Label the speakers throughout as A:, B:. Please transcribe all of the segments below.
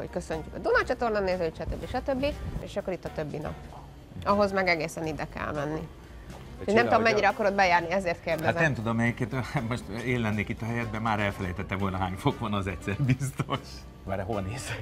A: hogy köszöntjük a Duna csatorna nézőit, stb. És akkor itt a többi nap. Ahhoz meg egészen ide kell menni. Nem tudom, mennyire akarod bejárni, ezért kérdezem.
B: Hát nem tudom, melyiket, most én lennék itt a helyedben, már elfelejtettem volna, hány fok van, az egyszer biztos. Várj, hol nézek?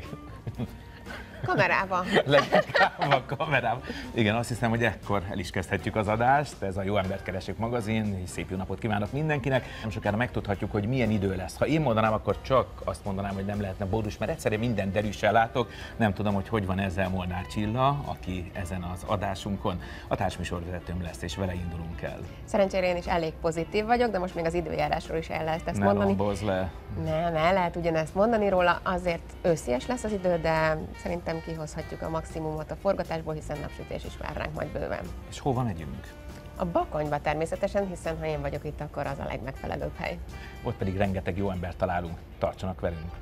A: Kamerában.
B: Leginkább a kamerában. Igen, azt hiszem, hogy ekkor el is kezdhetjük az adást. Ez a Jó Embert Keresünk magazin. Szép jó napot kívánok mindenkinek. Nem sokára megtudhatjuk, hogy milyen idő lesz. Ha én mondanám, akkor csak azt mondanám, hogy nem lehetne borús, mert egyszerűen minden derűssel látok. Nem tudom, hogy van ezzel Molnár Csilla, aki ezen az adásunkon a társműsorvezetőm lesz, és vele indulunk el.
A: Szerencsére én is elég pozitív vagyok, de most még az időjárásról is el lehet ezt mondani.
B: Le.
A: Nem, el lehet ugyanezt mondani róla, azért őszies lesz az idő, de szerintem kihozhatjuk a maximumot a forgatásból, hiszen napsütés is vár ránk majd bőven.
B: És hova megyünk?
A: A Bakonyba természetesen, hiszen ha én vagyok itt, akkor az a legmegfelelőbb hely.
B: Ott pedig rengeteg jó embert találunk. Tartsanak velünk!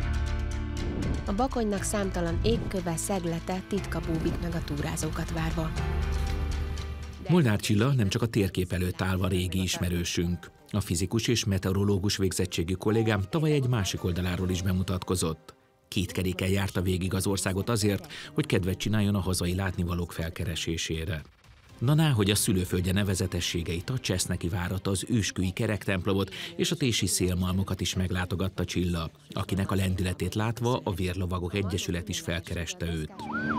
A: A Bakonynak számtalan égköve, szeglete, titka búvik meg a túrázókat várva.
C: Molnár Csilla nem csak a térkép előtt állva régi ismerősünk. A fizikus és meteorológus végzettségű kollégám tavaly egy másik oldaláról is bemutatkozott. Két keréken járta végig az országot azért, hogy kedvet csináljon a hazai látnivalók felkeresésére. Na, hogy a szülőföldje nevezetességeit, a Cseszneki várat, az őskői kerektemplomot és a tési szélmalmokat is meglátogatta Csilla, akinek a lendületét látva a Vérlovagok Egyesület is felkereste őt.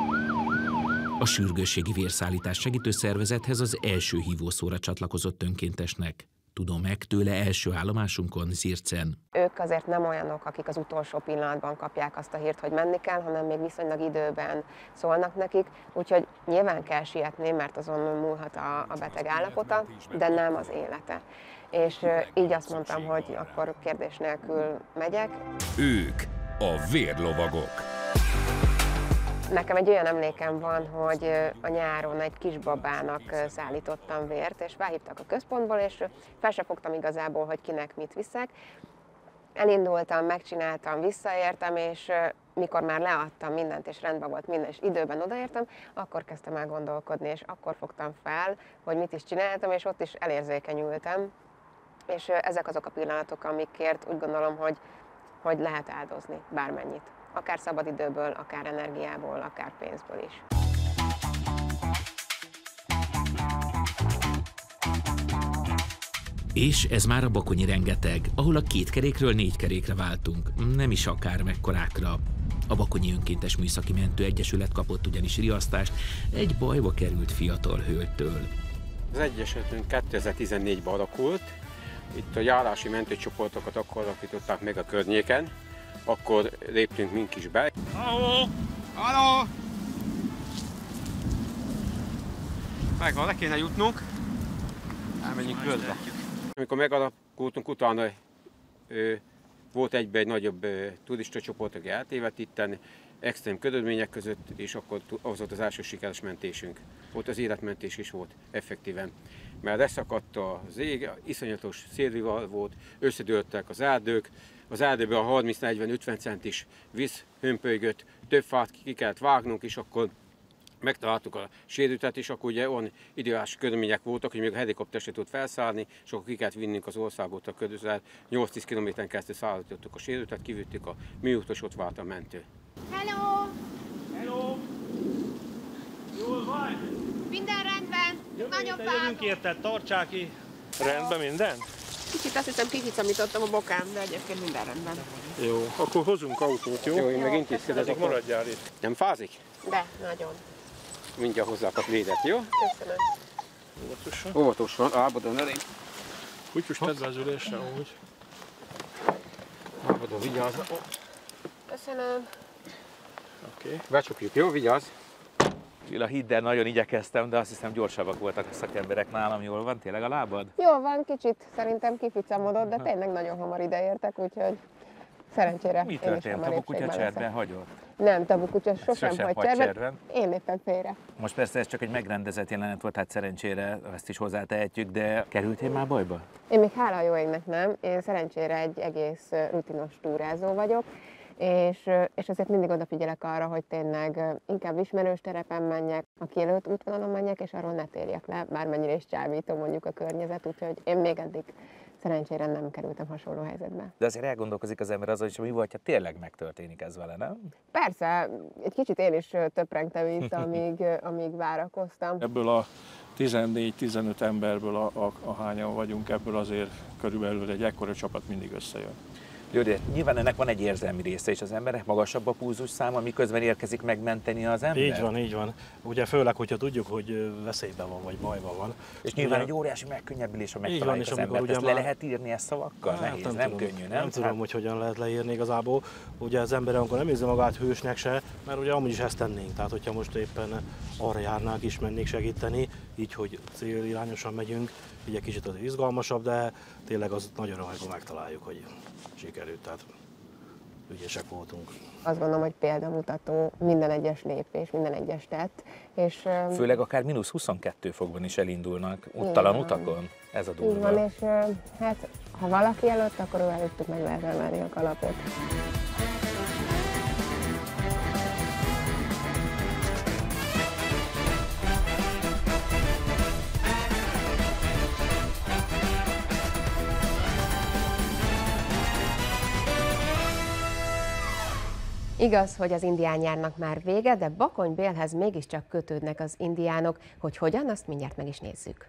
C: A sürgősségi vérszállítás segítő szervezethez az első hívószóra csatlakozott önkéntesnek. Tudom meg tőle első állomásunkon, Zircen.
A: Ők azért nem olyanok, akik az utolsó pillanatban kapják azt a hírt, hogy menni kell, hanem még viszonylag időben szólnak nekik, úgyhogy nyilván kell sietni, mert azon múlhat a beteg állapota, de nem az élete. És így azt mondtam, hogy akkor kérdés nélkül megyek.
D: Ők a Vérlovagok.
A: Nekem egy olyan emlékem van, hogy a nyáron egy kisbabának szállítottam vért, és felhívtak a központból, és fel se fogtam igazából, hogy kinek mit viszek. Elindultam, megcsináltam, visszaértem, és mikor már leadtam mindent, és rendben volt minden, és időben odaértem, akkor kezdtem el gondolkodni, és akkor fogtam fel, hogy mit is csináltam, és ott is elérzékenyültem. És ezek azok a pillanatok, amikért úgy gondolom, hogy lehet áldozni bármennyit. Akár szabadidőből, akár energiából, akár pénzből is.
C: És ez már a bakonyi rengeteg, ahol a 2 kerékről 4 kerékre váltunk, nem is akár mekkorákra. A Bakonyi Önkéntes Műszaki Mentő Egyesület kapott ugyanis riasztást egy bajba került fiatal hölgytől.
E: Az egyesületünk 2014-ben alakult, itt a járási mentőcsoportokat akkor alakították meg a környéken, akkor léptünk mink is be.
F: Halló! Halló! Megvan, le kéne jutnunk. Elmenjünk körbe.
E: Amikor megalakultunk, utána volt egyben egy nagyobb turista csoport, aki eltévedt itten, extrém körülmények között, és akkor az volt az első sikeres mentésünk. Ott az életmentés is volt effektíven. Mert leszakadt az ég, iszonyatos szélvival volt, összedőltek az erdők, az erdőben a 30-40-50 centis víz hömpölygött, több fát ki kellett vágnunk, és akkor megtaláltuk a sérültet, és akkor ugye olyan időjárási körülmények voltak, hogy még a helikopter se tud felszállni, és akkor ki kellett vinnünk az országot a közel 8-10 kilométeren keresztül szállítottuk a sérültet, kivittük a műútos, ott vált a mentő.
G: Hello!
F: Hello! Jól vagy?
G: Minden rendben? Nagyon
F: Jövünk
G: fáradt.
F: érted, tartsák ki. Rendben minden?
A: Kicsit azt hiszem kikicamítottam a bokám, de egyébként minden rendben.
F: Jó, akkor hozunk autót, jó?
E: Jó, én meg intézkedek.
F: Addig maradjál itt.
E: Nem fázik?
A: De, nagyon.
E: Mindjárt hozzák a védet, jó?
A: Köszönöm.
F: Óvatosan.
E: Óvatosan, ábadon elég.
F: Úgy is tedd be az ülésre, úgy.
E: Ábadon, vigyázz.
A: Köszönöm.
F: Oké.
E: Becsukjuk, jó? Vigyázz.
B: Csilla, hidd el, nagyon igyekeztem, de azt hiszem gyorsabbak voltak a szakemberek nálam. Jól van tényleg a lábad?
A: Jó van, kicsit szerintem kificamodott, de tényleg nagyon hamar ideértek, úgyhogy szerencsére
B: Mi
A: én is
B: történt?
A: hamar
B: A kutya
A: épségben
B: cserben
A: leszek.
B: hagyott?
A: Nem, tabukutya sosem
B: Sosem
A: hagy
B: hagy
A: cserben.
B: cserben.
A: Én léptem félre.
B: Most persze ez csak egy megrendezett jelenet volt, hát szerencsére ezt is hozzátehetjük, de kerültél már bajba?
A: Én még hála a jó égnek nem, én szerencsére egy egész rutinos túrázó vagyok, és azért mindig odafigyelek arra, hogy tényleg inkább ismerős terepen menjek, a kijelölt útvonalon menjek, és arról ne térjek le, bármennyire is csábító mondjuk a környezet, úgyhogy én még eddig Szerencsére nem kerültem hasonló helyzetbe.
B: De azért elgondolkozik az ember azon, hogy mi volt, ha tényleg megtörténik ez vele, nem?
A: Persze, egy kicsit én is töprengtem itt, amíg várakoztam.
F: Ebből a 14-15 emberből, ahányan vagyunk, ebből azért körülbelül egy ekkora csapat mindig összejön.
B: Jó, de nyilván ennek van egy érzelmi része is az emberek, magasabb a pulzusszáma, miközben érkezik megmenteni az ember.
H: Így van, így van. Ugye főleg, hogyha tudjuk, hogy veszélyben van, vagy bajban van.
B: És nyilván egy óriási megkönnyebbülés, ha megtaláljuk az embert. Ezt le lehet írni ezt szavakkal? Nehéz, nem könnyű, nem?
H: Nem tudom, hogy hogyan lehet leírni igazából. Ugye az ember akkor nem érzi magát hősnek se, mert ugye amúgy is ezt tennénk. Tehát, hogyha most éppen arra járnánk is, mennék segíteni, így, hogy célirányosan megyünk, így egy kicsit az izgalmasabb, de tényleg az nagyon öröm, amikor megtaláljuk, hogy sikerült, tehát ügyesek voltunk.
A: Azt gondolom, hogy példamutató minden egyes lépés, minden egyes tett. És,
B: főleg akár mínusz 22 fokban is elindulnak úttalan utakon. Ez a durva.
A: Így van, és hát ha valaki előtt, akkor ő előttük meg lehet emelni a kalapot. Igaz, hogy az indián nyárnak már vége, de Bakony Bélhez mégiscsak kötődnek az indiánok. Hogy hogyan, azt mindjárt meg is nézzük.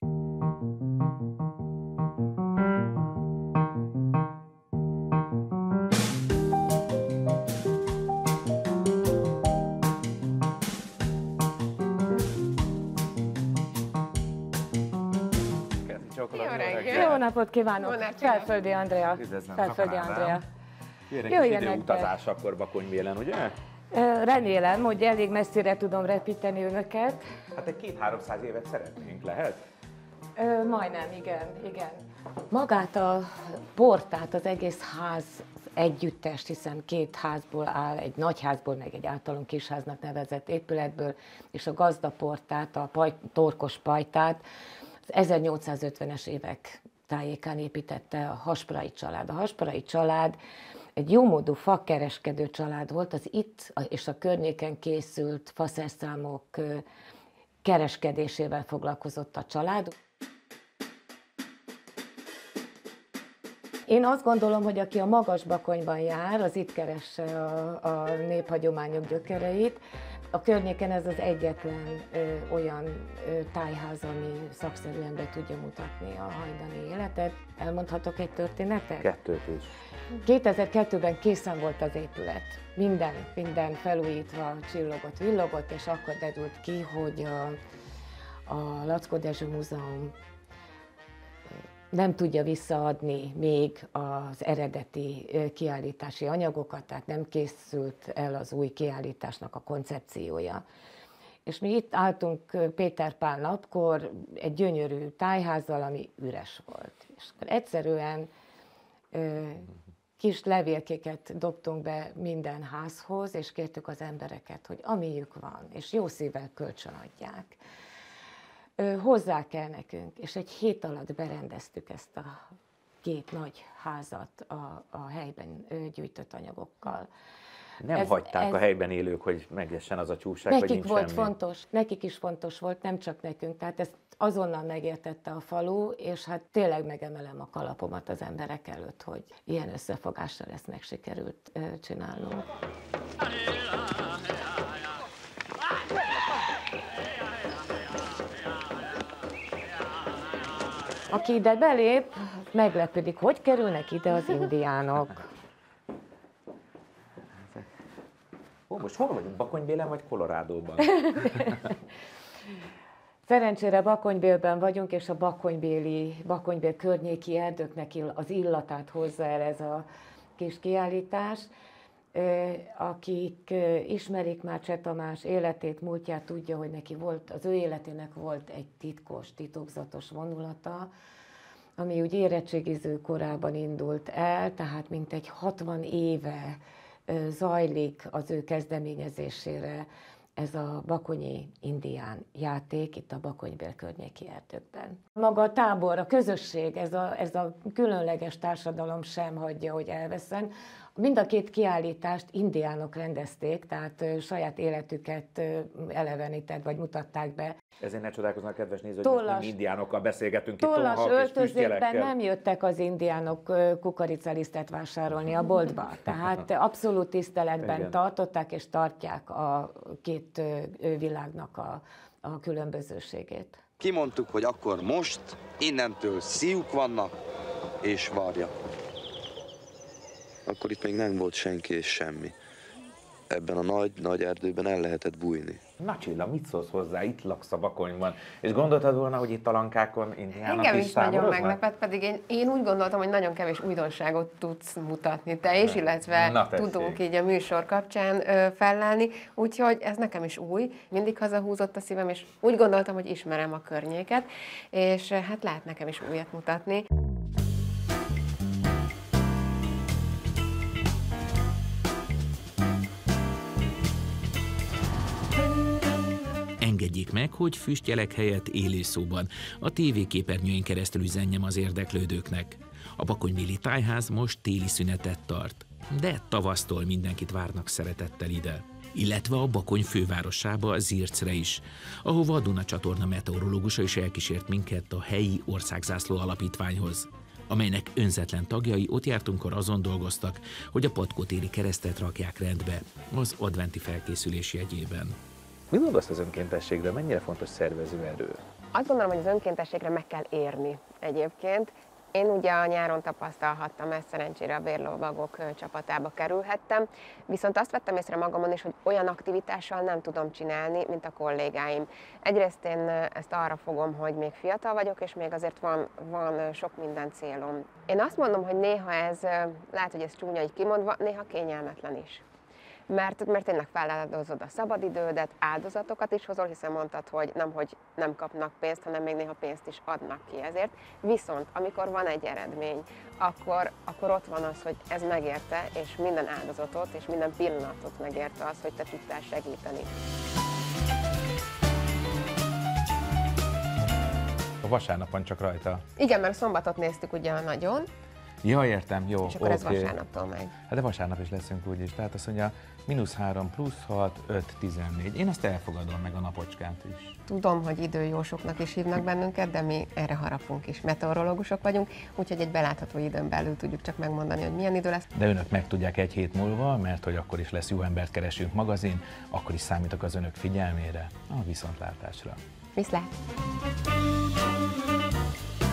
I: Jó napot kívánok! Felföldi Andrea. Felföldi Andrea.
B: Jöjjenek időutazás akkor Bakony-Bélen, ugye?
I: Remélem, hogy elég messzire tudom repíteni önöket.
B: Hát egy 200-300 évet szeretnénk, lehet?
I: Majdnem, igen. Magát a portát, az egész ház együttest, hiszen két házból áll, egy nagyházból, meg egy általunk kisháznak nevezett épületből, és a gazdaportát, a torkos pajtát az 1850-es évek tájékán építette a Hasparai család. A Hasparai család egy jómódú fakereskedő család volt, az itt és a környéken készült faszerszámok kereskedésével foglalkozott a család. Én azt gondolom, hogy aki a Magas-Bakonyban jár, az itt keresse a néphagyományok gyökereit. A környéken ez az egyetlen olyan tájház, ami szakszerűen be tudja mutatni a hajdani életet. Elmondhatok egy történetet?
B: Kettőt is.
I: 2002-ben készen volt az épület. Minden felújítva, csillogott, villogott, és akkor derült ki, hogy a Laczkó Dezső Múzeum nem tudja visszaadni még az eredeti kiállítási anyagokat, tehát nem készült el az új kiállításnak a koncepciója. És mi itt álltunk Péter Pál napkor egy gyönyörű tájházzal, ami üres volt. És akkor egyszerűen kis levélkéket dobtunk be minden házhoz, és kértük az embereket, hogy amiük van, és jó szívvel kölcsönadják. Hozzá kell nekünk, és egy hét alatt berendeztük ezt a két nagy házat a helyben gyűjtött anyagokkal.
B: Nem hagyták a helyben élők, hogy megjessen az a csúság, vagy nincs
I: volt
B: semmi.
I: fontos, nekik is fontos volt, nem csak nekünk, tehát ezt azonnal megértette a falu, és hát tényleg megemelem a kalapomat az emberek előtt, hogy ilyen összefogással ezt meg sikerült csinálnunk. Aki ide belép, meglepődik, hogy kerülnek ide az indiánok.
B: Most hol vagyunk? Bakony-Bélen vagy Colorádóban?
I: Szerencsére Bakonybélben vagyunk, és a Bakonybél környéki erdőknek az illatát hozza el ez a kis kiállítás. Akik ismerik már Cseh Tamás életét, múltját, tudja, hogy neki az ő életének volt egy titokzatos vonulata, ami úgy érettségiző korában indult el, tehát mintegy 60 éve zajlik az ő kezdeményezésére ez a bakonyi indián játék itt a Bakonybél környéki erdőkben. Maga a tábor, a közösség, ez a különleges társadalom sem hagyja, hogy elveszen. Mind a két kiállítást indiánok rendezték, tehát saját életüket elevenített, vagy mutatták be.
B: Ezért ne csodálkoznak, kedves néző, hogy nem indiánokkal beszélgetünk itt,
I: tollas öltözékben nem jöttek az indiánok kukoricalisztet vásárolni a boltba. Tehát abszolút tiszteletben tartották és tartják a két világnak a különbözőségét.
J: Kimondtuk, hogy akkor most innentől szíjuk vannak és varja. Akkor itt még nem volt senki és semmi. Ebben a nagy erdőben el lehetett bújni.
B: Na Csilla, mit szólsz hozzá? Itt laksz a Bakonyban. És gondoltad volna, hogy itt a lankákon indiánok
A: engem
B: is
A: is nagyon
B: táboroznak?
A: meglepett, pedig én úgy gondoltam, hogy nagyon kevés újdonságot tudsz mutatni te is, illetve tudunk így a műsor kapcsán fellelni, úgyhogy ez nekem is új, mindig hazahúzott a szívem, és úgy gondoltam, hogy ismerem a környéket, és hát lehet nekem is újat mutatni.
C: Engedjék meg, hogy füstjelek helyett élőszóban a tévéképernyőin keresztül üzenjem az érdeklődőknek. A bakonybéli tájház most téli szünetet tart, de tavasztól mindenkit várnak szeretettel ide. Illetve a Bakony fővárosába, Zircre is, ahova a Duna csatorna meteorológusa is elkísért minket a helyi országzászló alapítványhoz, amelynek önzetlen tagjai ott jártunkkor azon dolgoztak, hogy a patkótéri keresztet rakják rendbe az adventi felkészülés jegyében.
B: Mit gondolsz az önkéntességről? Mennyire fontos szervezőerő?
A: Azt gondolom, hogy az önkéntességre meg kell érni egyébként. Én ugye a nyáron tapasztalhattam ezt, szerencsére a Vérlovagok csapatába kerülhettem, viszont azt vettem észre magamon is, hogy olyan aktivitással nem tudom csinálni, mint a kollégáim. Egyrészt én ezt arra fogom, hogy még fiatal vagyok, és még azért van sok minden célom. Én azt mondom, hogy néha ez, lehet, hogy ez csúnya így kimondva, néha kényelmetlen is. Mert tényleg feláldozod a szabadidődet, áldozatokat is hozol, hiszen mondtad, hogy nem kapnak pénzt, hanem még néha pénzt is adnak ki ezért. Viszont amikor van egy eredmény, akkor ott van az, hogy ez megérte, és minden áldozatot és minden pillanatot megérte az, hogy te tudtál segíteni.
B: A vasárnapon csak rajta.
A: Igen, mert a szombatot néztük ugye a nagyon.
B: Ja, értem, jó.
A: És akkor ez vasárnaptól megy.
B: Hát de vasárnap is leszünk úgyis. Tehát azt mondja, -3, +6, 5, 14. Én azt elfogadom, meg a napocskát is.
A: Tudom, hogy időjósoknak is hívnak bennünket, de mi erre harapunk is. Meteorológusok vagyunk, úgyhogy egy belátható időn belül tudjuk csak megmondani, hogy milyen idő lesz.
B: De önök megtudják egy hét múlva, mert hogy akkor is lesz Jó embert keresünk magazin, akkor is számítok az önök figyelmére. A viszontlátásra.
A: Viszlát!